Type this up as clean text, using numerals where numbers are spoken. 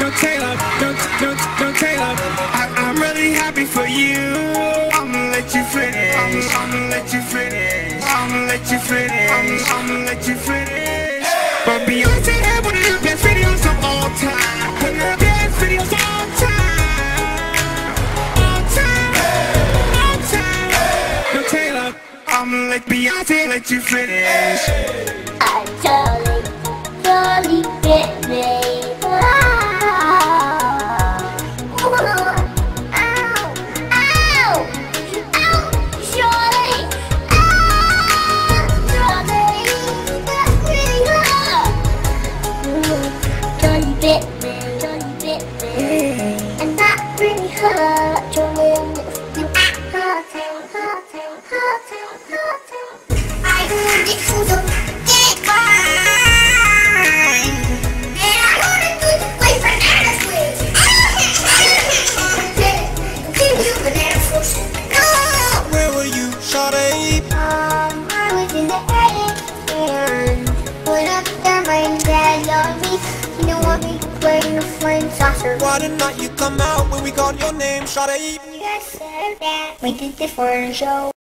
I'm really happy for you. I'ma let you finish. I'ma let you finish. I'ma let you finish. I'ma let you finish. But Beyonce had one of the best videos of all time. One of the best videos of all time. All time. All time. No Taylor. I'ma let Beyonce let you finish. I totally get me. And that really hurt your limbs. I heard it was a dead fine, and I wanted to play banana splits. Continue banana splits. Where were you, Sade? I was in the attic, and when up there, my dad loved me. He didn't want me to play in the flame saucer. Why did not you come out when we called your name, Sade? You guys said that we did this for a show.